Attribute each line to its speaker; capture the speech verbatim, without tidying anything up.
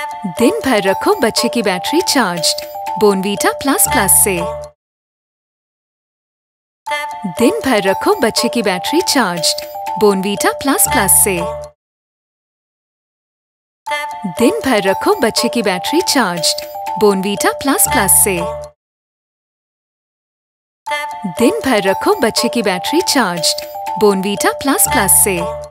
Speaker 1: दिन भर रखो बच्चे की battery charged Bournvita plus plus से। दिन भर रखो बच्चे की battery charged Bournvita plus plus से। दिन भर रखो बच्चे की battery charged Bournvita plus plus से। दिन भर रखो बच्चे की battery charged Bournvita plus plus से।